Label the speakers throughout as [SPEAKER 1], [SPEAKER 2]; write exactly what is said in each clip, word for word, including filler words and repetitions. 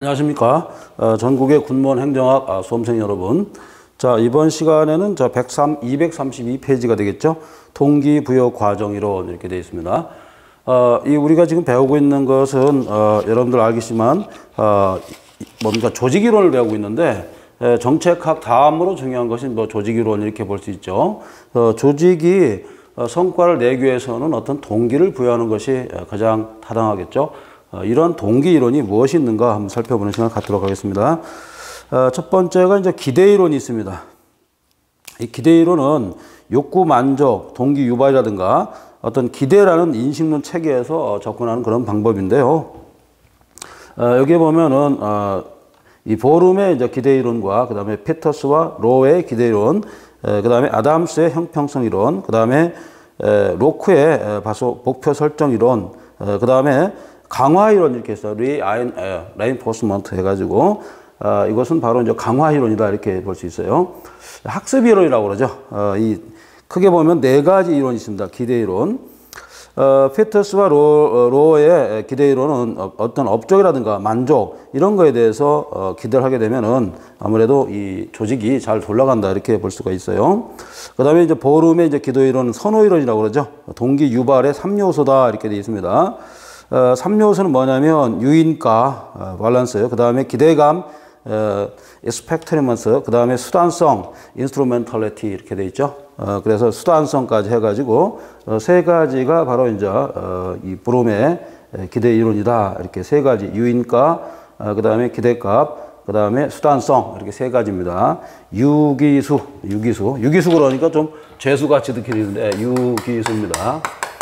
[SPEAKER 1] 안녕하십니까. 어, 전국의 군무원 행정학 아, 수험생 여러분. 자, 이번 시간에는 저 백삼, 이백삼십이 페이지가 되겠죠. 동기부여 과정이론 이렇게 되어 있습니다. 어, 이 우리가 지금 배우고 있는 것은 어, 여러분들 알겠지만 어, 뭔가 조직이론을 배우고 있는데 에, 정책학 다음으로 중요한 것이 뭐 조직이론 이렇게 볼 수 있죠. 어, 조직이 어, 성과를 내기 위해서는 어떤 동기를 부여하는 것이 가장 타당하겠죠. 어, 이런 동기 이론이 무엇이 있는가 한번 살펴보는 시간을 갖도록 하겠습니다. 어, 첫 번째가 이제 기대 이론이 있습니다. 이 기대 이론은 욕구 만족, 동기 유발이라든가 어떤 기대라는 인식론 체계에서 접근하는 그런 방법인데요. 어, 여기에 보면은 어, 이 보름의 이제 기대 이론과 그 다음에 피터스와 로의 기대 이론, 그 다음에 아담스의 형평성 이론, 그 다음에 로크의 바소 목표 설정 이론, 그 다음에 강화 이론 이렇게 해서 리아인 레인포스먼트 해가지고 어, 이것은 바로 이제 강화 이론이다 이렇게 볼 수 있어요. 학습 이론이라고 그러죠. 어, 이 크게 보면 네 가지 이론이 있습니다. 기대 이론. 어, 피터스와 로, 로의 기대 이론은 어떤 업적이라든가 만족 이런 거에 대해서 어, 기대를 하게 되면은 아무래도 이 조직이 잘 돌아간다 이렇게 볼 수가 있어요. 그 다음에 이제 보름의 이제 기대 이론은 선호 이론이라고 그러죠. 동기 유발의 삼 요소다 이렇게 되어 있습니다. 어, 삼 요소는 뭐냐면 유인가, 어, 밸런스, 그 다음에 기대감, 어, expectations, 그 다음에 수단성, instrumentality 이렇게 되어 있죠. 어, 그래서 수단성까지 해가지고 어, 세 가지가 바로 이제 어, 이 브롬의 기대 이론이다. 이렇게 세 가지 유인가, 어, 그 다음에 기대값, 그 다음에 수단성 이렇게 세 가지입니다. 유기수, 유기수, 유기수 그러니까 좀 죄수같이 느끼는데 유기수입니다.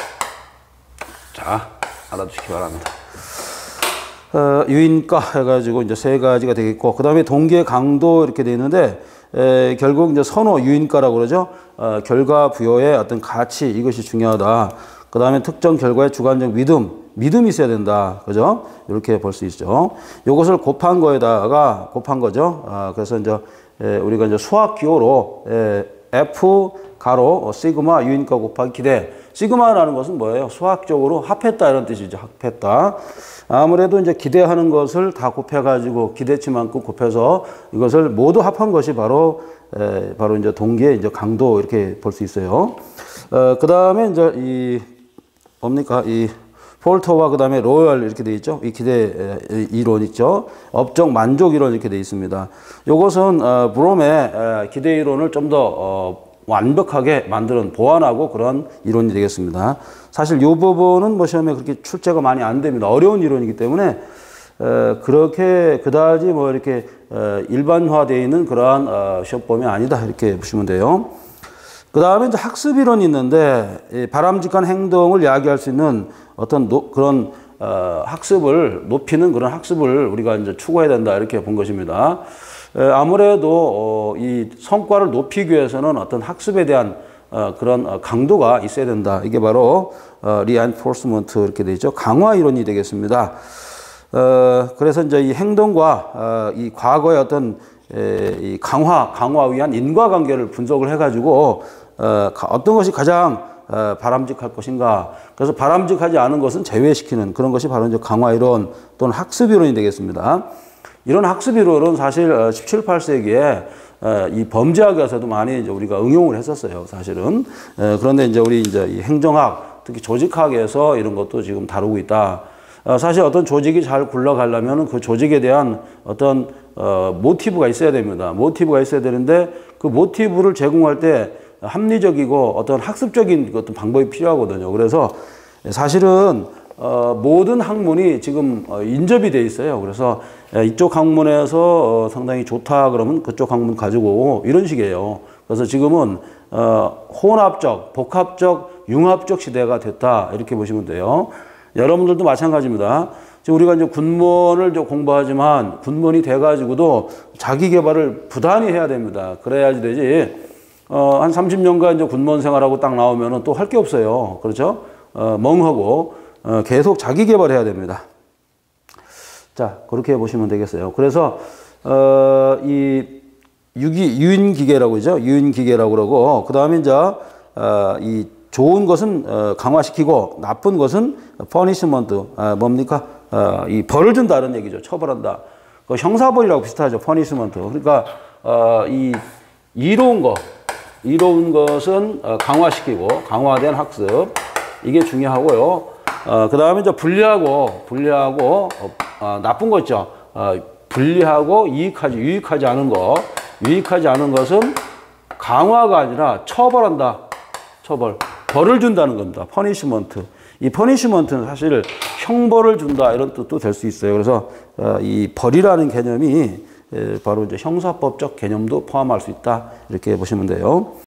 [SPEAKER 1] 자, 알아두시기 바랍니다. 어, 유인가 해가지고 이제 세 가지가 되겠고, 그 다음에 동기의 강도 이렇게 되어 있는데, 에, 결국 이제 선호 유인가라고 그러죠. 어, 결과 부여의 어떤 가치, 이것이 중요하다. 그 다음에 특정 결과의 주관적 믿음, 믿음이 있어야 된다. 그죠? 이렇게 볼 수 있죠. 이것을 곱한 거에다가, 곱한 거죠. 어, 그래서 이제, 에, 우리가 이제 수학 기호로, 에, F, 가로, 시그마, 유인가 곱하기 기대. 시그마라는 것은 뭐예요? 수학적으로 합했다 이런 뜻이죠. 합했다. 아무래도 이제 기대하는 것을 다 곱해가지고 기대치만큼 곱해서 이것을 모두 합한 것이 바로 에, 바로 이제 동기의 이제 강도 이렇게 볼 수 있어요. 어, 그 다음에 이제 이 뭡니까 이 폴터와 그 다음에 로열 이렇게 돼 있죠. 이 기대 에, 이론 있죠. 업적 만족 이론 이렇게 돼 있습니다. 이것은 어, 브롬의 에, 기대 이론을 좀 더 어, 완벽하게 만드는 보완하고 그런 이론이 되겠습니다. 사실 이 부분은 뭐 시험에 그렇게 출제가 많이 안 됩니다. 어려운 이론이기 때문에 에, 그렇게 그다지 뭐 이렇게 에, 일반화되어 있는 그러한 어, 시험범위 아니다 이렇게 보시면 돼요. 그 다음에 이제 학습 이론이 있는데 이 바람직한 행동을 이야기할 수 있는 어떤 노, 그런 어, 학습을 높이는 그런 학습을 우리가 이제 추구해야 된다 이렇게 본 것입니다. 아무래도 어, 이 성과를 높이기 위해서는 어떤 학습에 대한 어, 그런 강도가 있어야 된다. 이게 바로 어, reinforcement 이렇게 되죠. 강화 이론이 되겠습니다. 어, 그래서 이제 이 행동과 어, 이 과거의 어떤 에, 이 강화, 강화 위한 인과관계를 분석을 해가지고 어, 어떤 것이 가장 어, 바람직할 것인가. 그래서 바람직하지 않은 것은 제외시키는 그런 것이 바로 이제 강화 이론 또는 학습 이론이 되겠습니다. 이런 학습 이론은 사실 십칠, 팔 세기에 이 범죄학에서도 많이 이제 우리가 응용을 했었어요, 사실은. 그런데 이제 우리 이제 이 행정학, 특히 조직학에서 이런 것도 지금 다루고 있다. 사실 어떤 조직이 잘 굴러가려면 그 조직에 대한 어떤 모티브가 있어야 됩니다. 모티브가 있어야 되는데 그 모티브를 제공할 때 합리적이고 어떤 학습적인 어떤 방법이 필요하거든요. 그래서 사실은 어, 모든 학문이 지금 어, 인접이 돼 있어요. 그래서 에, 이쪽 학문에서 어, 상당히 좋다 그러면 그쪽 학문 가지고 오고 이런 식이에요. 그래서 지금은 어, 혼합적, 복합적, 융합적 시대가 됐다 이렇게 보시면 돼요. 여러분들도 마찬가지입니다. 지금 우리가 이제 군무원을 좀 공부하지만 군무원이 돼가지고도 자기 개발을 부단히 해야 됩니다. 그래야지 되지. 어, 한 삼십 년간 이제 군무원 생활하고 딱 나오면은 또 할 게 없어요. 그렇죠? 어, 멍하고. 어, 계속 자기 개발해야 됩니다. 자, 그렇게 보시면 되겠어요. 그래서, 어, 이, 유기, 유인기계라고 하죠. 유인기계라고 그러고, 그 다음에 이제, 어, 이 좋은 것은 어, 강화시키고, 나쁜 것은 퍼니시먼트, 아, 뭡니까? 어, 이 벌을 준다는 얘기죠. 처벌한다. 그 형사벌이라고 비슷하죠. 퍼니시먼트. 그러니까 어, 이 이로운 거, 이로운 것은 어, 강화시키고 강화된 학습 이게 중요하고요. 어, 그 다음에 이제 분리하고 분리하고 어, 어, 나쁜 거 있죠. 어, 분리하고 이익하지 유익하지 않은 거, 유익하지 않은 것은 강화가 아니라 처벌한다. 처벌, 벌을 준다는 겁니다. 퍼니시먼트. 이 퍼니시먼트는 사실 형벌을 준다 이런 뜻도 될 수 있어요. 그래서 어, 이 벌이라는 개념이 바로 이제 형사법적 개념도 포함할 수 있다 이렇게 보시면 돼요.